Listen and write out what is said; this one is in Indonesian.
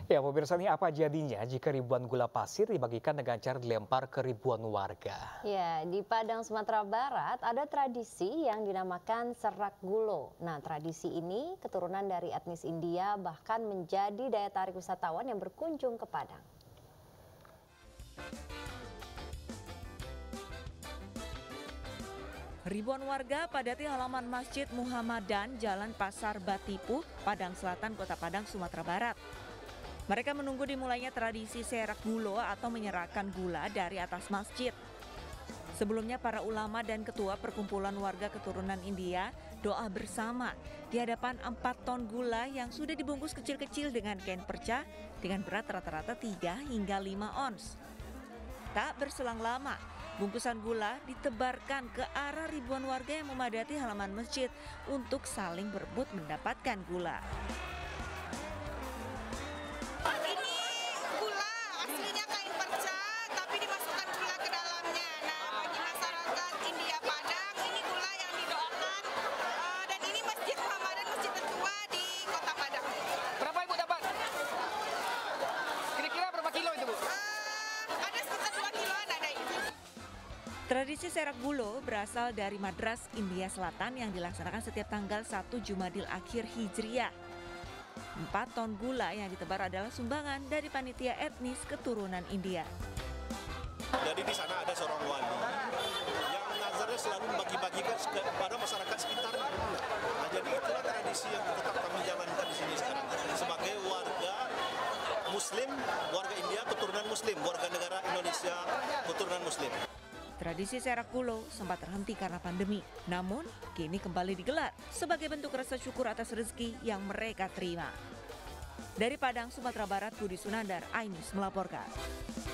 Ya, pemirsa ini apa jadinya jika ribuan gula pasir dibagikan dengan cara dilempar ke ribuan warga? Ya, di Padang, Sumatera Barat ada tradisi yang dinamakan serak gulo. Nah, tradisi ini keturunan dari etnis India bahkan menjadi daya tarik wisatawan yang berkunjung ke Padang. Ribuan warga padati halaman Masjid Muhammadan, Jalan Pasar Batipu, Padang Selatan, Kota Padang, Sumatera Barat. Mereka menunggu dimulainya tradisi serak gulo atau menyerahkan gula dari atas masjid. Sebelumnya para ulama dan ketua perkumpulan warga keturunan India doa bersama di hadapan 4 ton gula yang sudah dibungkus kecil-kecil dengan kain perca dengan berat rata-rata 3 hingga 5 ons. Tak berselang lama, bungkusan gula ditebarkan ke arah ribuan warga yang memadati halaman masjid untuk saling berebut mendapatkan gula. Ini gula aslinya kain perca, tapi dimasukkan gula ke dalamnya. Nah, bagi masyarakat India Padang, ini gula yang didoakan. Dan ini Masjid Muhammadan, masjid tertua di Kota Padang. Berapa Ibu dapat? Kira-kira berapa kilo itu, Bu? Ada sekitar 2 kiloan ada ini. Tradisi serak gulo berasal dari Madras, India Selatan yang dilaksanakan setiap tanggal 1 Jumadil Akhir Hijriah. 4 ton gula yang ditebar adalah sumbangan dari panitia etnis keturunan India. Jadi di sana ada seorang wali yang nazarnya selalu membagi-bagikan kepada masyarakat sekitar. Nah, jadi itulah tradisi yang tetap kami jalankan di sini sekarang. Sebagai warga Muslim, warga India keturunan Muslim, warga negara Indonesia keturunan Muslim. Tradisi serak gulo sempat terhenti karena pandemi, namun kini kembali digelar sebagai bentuk rasa syukur atas rezeki yang mereka terima. Dari Padang, Sumatera Barat, Budi Sunandar, iNews melaporkan.